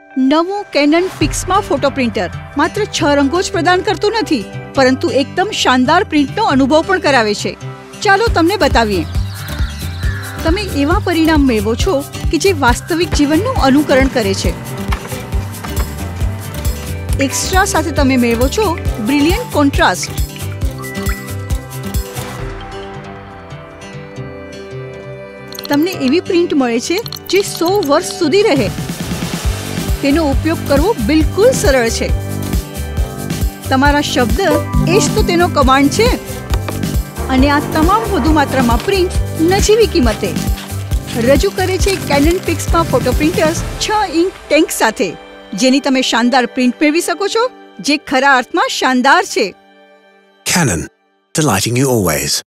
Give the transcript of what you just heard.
નવું Canon Pixma photo printer માત્ર 6 રંગો જ પ્રદાન કરતું નથી, પરંતુ એકદમ શાનદાર પ્રિન્ટનો અનુભવ પણ કરાવે છે. ચાલો તમને બતાવીએ. તમે એવા પરિણામ મેળવો છો કે જે વાસ્તવિક જીવનનું અનુકરણ કરે છે. એક્સ્ટ્રા સાથે તમે મેળવો છો બ્રિલિયન્ટ કોન્ટ્રાસ્ટ. તમને એવી પ્રિન્ટ મળે છે જે 100 વર્ષ સુધી રહે. તેનો ઉપયોગ કરવો બિલકુલ સરળ છે. તમારા શબ્દ એ જ તો તેનો કમાન્ડ છે. અને આ તમામ વધુ માત્રામાં પ્રિન્ટ નજીવી કિંમતે રજૂ કરે છે Canon Pixma photo printers 6 ink tank સાથે, જેની તમે શાનદાર પ્રિન્ટ મેળવી શકો છો, જે ખરા અર્થમાં શાનદાર છે. Canon, delighting you always.